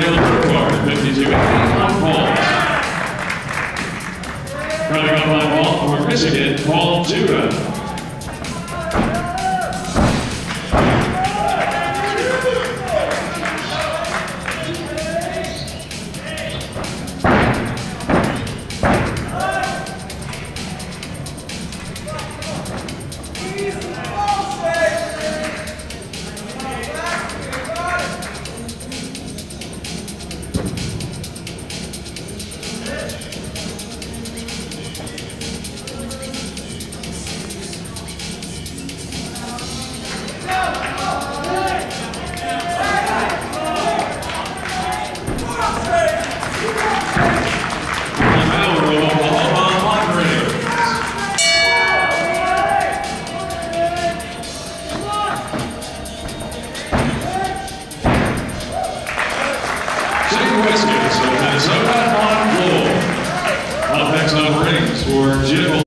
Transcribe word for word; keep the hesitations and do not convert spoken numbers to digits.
Dale Burkhardt, fifty-two eighty on vault. Running up on vault for Michigan, Paul Judah. Minnesota on goal. Offense on rings for Jim.